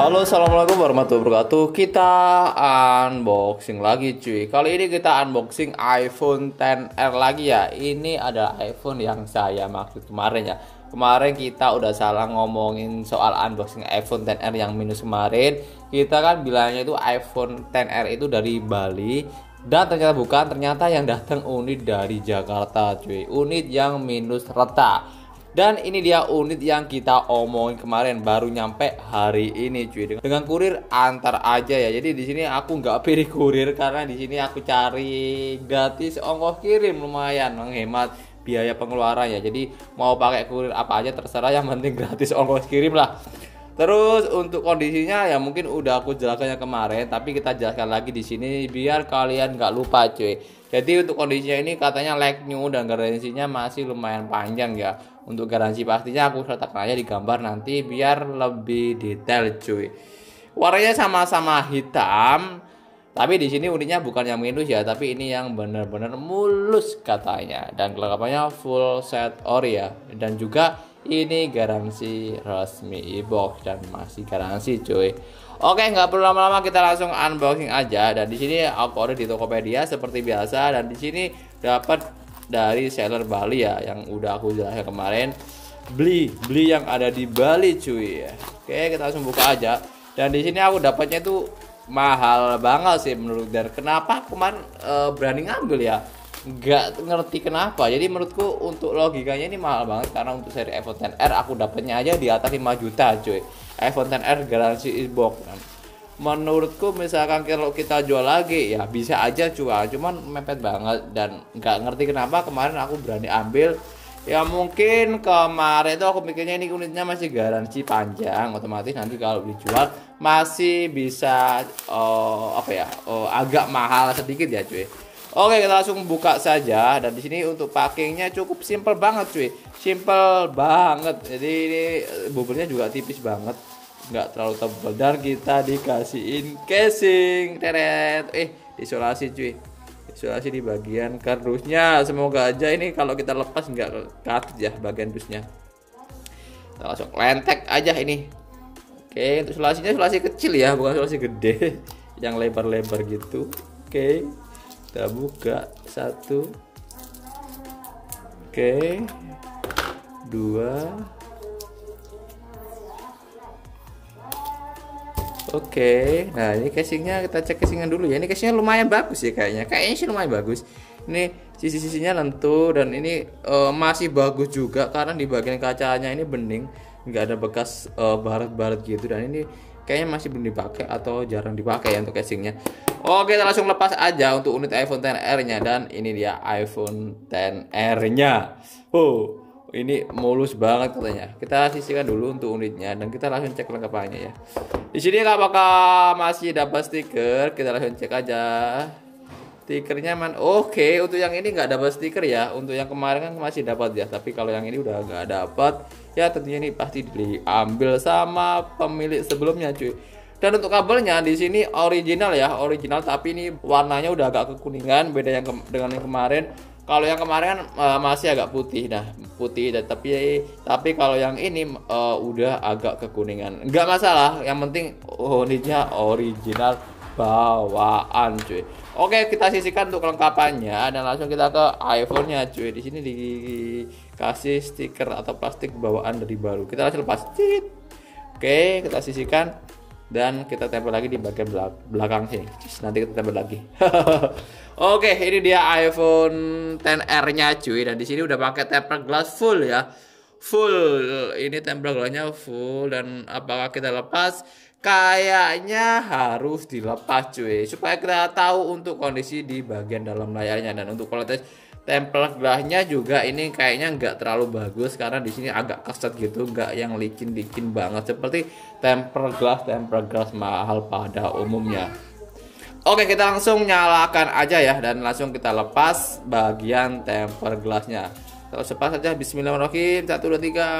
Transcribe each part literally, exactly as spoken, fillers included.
Halo, assalamualaikum warahmatullahi wabarakatuh. Kita unboxing lagi, cuy. Kali ini kita unboxing iPhone X R lagi ya. Ini ada iPhone yang saya maksud kemarin ya. Kemarin kita udah salah ngomongin soal unboxing iPhone X R yang minus kemarin. Kita kan bilangnya itu iPhone X R itu dari Bali, dan ternyata bukan. Ternyata yang datang unit dari Jakarta, cuy. Unit yang minus retak. Dan ini dia unit yang kita omongin kemarin, baru nyampe hari ini, cuy. Dengan kurir antar aja ya. Jadi di sini aku nggak pilih kurir karena di sini aku cari gratis ongkos kirim, lumayan menghemat biaya pengeluaran ya. Jadi mau pakai kurir apa aja terserah, yang penting gratis ongkos kirim lah. Terus untuk kondisinya ya mungkin udah aku jelaskan kemarin, tapi kita jelaskan lagi di sini biar kalian nggak lupa, cuy. Jadi untuk kondisinya ini katanya like new dan garansinya masih lumayan panjang ya. Untuk garansi pastinya aku sertakan aja di gambar nanti biar lebih detail, cuy. Warnanya sama-sama hitam, tapi di sini unitnya bukan yang minus ya, tapi ini yang benar-benar mulus katanya. Dan kelengkapannya full set ori ya. Dan juga ini garansi resmi e-box dan masih garansi, cuy. Oke, nggak perlu lama-lama, kita langsung unboxing aja. Dan di sini aku order di Tokopedia seperti biasa, dan di sini dapat dari seller Bali ya, yang udah aku jelaskan kemarin. Beli, beli yang ada di Bali, cuy. Oke, kita langsung buka aja. Dan di sini aku dapatnya tuh mahal banget sih menurut. Dan kenapa kemarin e, berani ngambil ya? Nggak ngerti kenapa. Jadi menurutku untuk logikanya ini mahal banget, karena untuk seri iPhone X R aku dapatnya aja di atas lima juta, cuy. iPhone X R garansi e-box. Menurutku misalkan kalau kita jual lagi ya bisa aja cuan, cuman mepet banget. Dan nggak ngerti kenapa kemarin aku berani ambil. Ya mungkin kemarin itu aku mikirnya ini unitnya masih garansi panjang, otomatis nanti kalau dijual masih bisa uh, apa ya uh, agak mahal sedikit ya, cuy. Oke, kita langsung buka saja. Dan di sini untuk packingnya cukup simple banget, cuy. Simple banget. Jadi ini buburnya juga tipis banget, nggak terlalu tebal, dan kita dikasihin casing teret eh isolasi, cuy. Isolasi di bagian kardusnya. Semoga aja ini kalau kita lepas nggak cut ya bagian dusnya. Kita langsung lentek aja ini. Oke, untuk isolasinya isolasi kecil ya, bukan isolasi gede yang lebar-lebar gitu. Oke, kita buka satu. Oke, dua. Oke, nah ini casingnya kita cek casingnya dulu ya. Ini casingnya lumayan bagus ya kayaknya. Kayaknya sih lumayan bagus. Ini sisi-sisinya lentur, dan ini uh, masih bagus juga karena di bagian kacanya ini bening, nggak ada bekas uh, baret-baret gitu. Dan ini kayaknya masih belum dipakai atau jarang dipakai ya untuk casingnya. Oke, kita langsung lepas aja untuk unit iPhone X R-nya, dan ini dia iPhone X R-nya. Oh. Ini mulus banget katanya. Kita sisihkan dulu untuk unitnya dan kita langsung cek lengkapannya ya. Di sini apakah masih dapat stiker? Kita langsung cek aja. Stikernya man. Oke, untuk yang ini nggak dapat stiker ya. Untuk yang kemarin kan masih dapat ya. Tapi kalau yang ini udah nggak dapat, ya tentunya ini pasti diambil sama pemilik sebelumnya, cuy. Dan untuk kabelnya di sini original ya, original, tapi ini warnanya udah agak kekuningan, beda yang dengan yang kemarin. Kalau yang kemarin kan uh, masih agak putih, nah putih, dan tapi tapi kalau yang ini uh, udah agak kekuningan. Nggak masalah, yang penting unitnya original bawaan, cuy. Oke, kita sisihkan untuk kelengkapannya dan langsung kita ke iPhone-nya, cuy. Di sini dikasih stiker atau plastik bawaan dari baru. Kita langsung lepas. Oke, kita sisihkan dan kita tempel lagi di bagian belakang sini. Nanti kita tempel lagi. Oke, ini dia iPhone X R-nya, cuy. Dan di sini udah pakai tempered glass full ya. Full. Ini tempered glass-nya full, dan apakah kita lepas? Kayaknya harus dilepas, cuy. Supaya kita tahu untuk kondisi di bagian dalam layarnya. Dan untuk kualitas tempered glass-nya juga ini kayaknya nggak terlalu bagus karena di sini agak keset gitu, nggak yang licin-licin banget seperti tempered glass tempered glass mahal pada umumnya. Oke, kita langsung nyalakan aja ya, dan langsung kita lepas bagian tempered glass-nya. Kita lepas saja. Bismillahirrahmanirrahim. Satu, dua, tiga.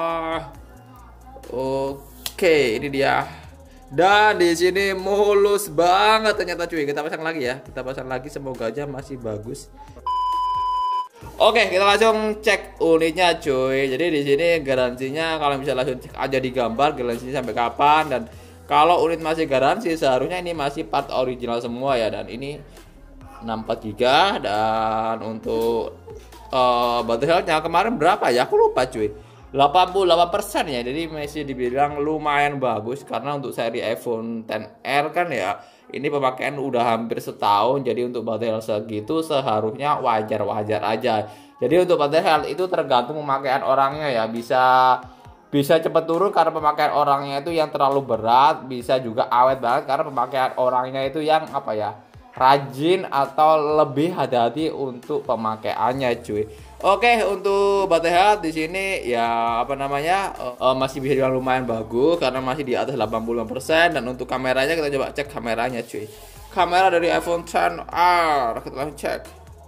Oke, ini dia. Dan di sini mulus banget ternyata, cuy. Kita pasang lagi ya. Kita pasang lagi, semoga aja masih bagus. Oke, kita langsung cek unitnya, cuy. Jadi di sini garansinya kalau bisa langsung cek aja di gambar garansinya sampai kapan, dan Kalau unit masih garansi seharusnya ini masih part original semua ya, dan ini enam puluh empat giga. Dan untuk uh, baterai health-nya kemarin berapa ya, aku lupa cuy, delapan puluh delapan persen ya. Jadi masih dibilang lumayan bagus, karena untuk seri iPhone X R kan ya, ini pemakaian udah hampir setahun. Jadi untuk baterai health segitu seharusnya wajar-wajar aja. Jadi untuk baterai health itu tergantung pemakaian orangnya ya, bisa bisa cepat turun karena pemakaian orangnya itu yang terlalu berat, bisa juga awet banget karena pemakaian orangnya itu yang apa ya, rajin atau lebih hati-hati untuk pemakaiannya cuy. Oke, untuk baterai health di sini ya apa namanya uh, masih bisa dibilang lumayan bagus karena masih di atas delapan puluh lima persen. Dan untuk kameranya kita coba cek kameranya cuy. Kamera dari iPhone X R kita langsung cek.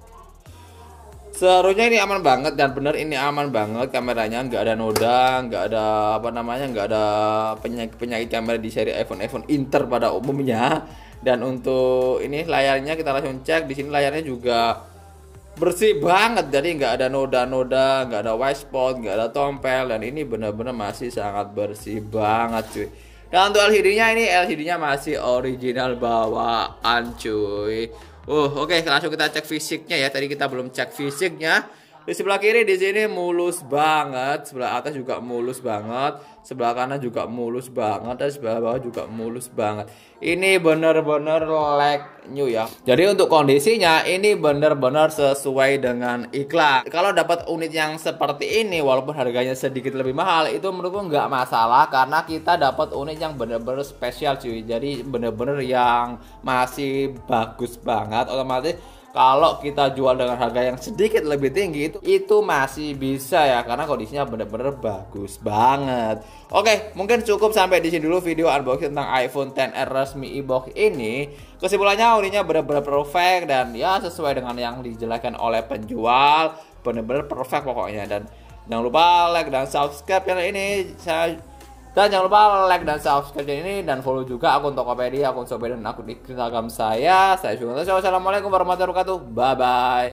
Seharusnya ini aman banget, dan bener ini aman banget kameranya, nggak ada noda, nggak ada apa namanya, nggak ada penyakit penyakit kamera di seri iPhone iPhone Inter pada umumnya. Dan untuk ini layarnya kita langsung cek, di sini layarnya juga bersih banget, jadi nggak ada noda-noda, nggak ada white spot, nggak ada tompel, dan ini bener-bener masih sangat bersih banget cuy. Dan untuk L C D-nya ini L C D-nya masih original bawaan cuy. Uh, oke, okay, langsung kita cek fisiknya ya. Tadi kita belum cek fisiknya. Di sebelah kiri di sini mulus banget, sebelah atas juga mulus banget, sebelah kanan juga mulus banget, dan sebelah bawah juga mulus banget. Ini bener-bener like new ya. Jadi untuk kondisinya ini bener-bener sesuai dengan iklan. Kalau dapat unit yang seperti ini walaupun harganya sedikit lebih mahal, itu menurutku nggak masalah karena kita dapat unit yang bener-bener spesial cuy. Jadi bener-bener yang masih bagus banget. Otomatis kalau kita jual dengan harga yang sedikit lebih tinggi itu itu masih bisa ya, karena kondisinya bener-bener bagus banget. Oke, mungkin cukup sampai di sini dulu video unboxing tentang iPhone X R resmi e-box ini. Kesimpulannya unitnya bener-bener perfect dan ya sesuai dengan yang dijelaskan oleh penjual, bener-bener perfect pokoknya. Dan jangan lupa like dan subscribe channel ini. Saya Dan jangan lupa like dan subscribe channel ini, dan follow juga akun Tokopedia, akun Shopee, dan akun Instagram saya. Saya Syukur. Wassalamualaikum warahmatullahi wabarakatuh. Bye bye.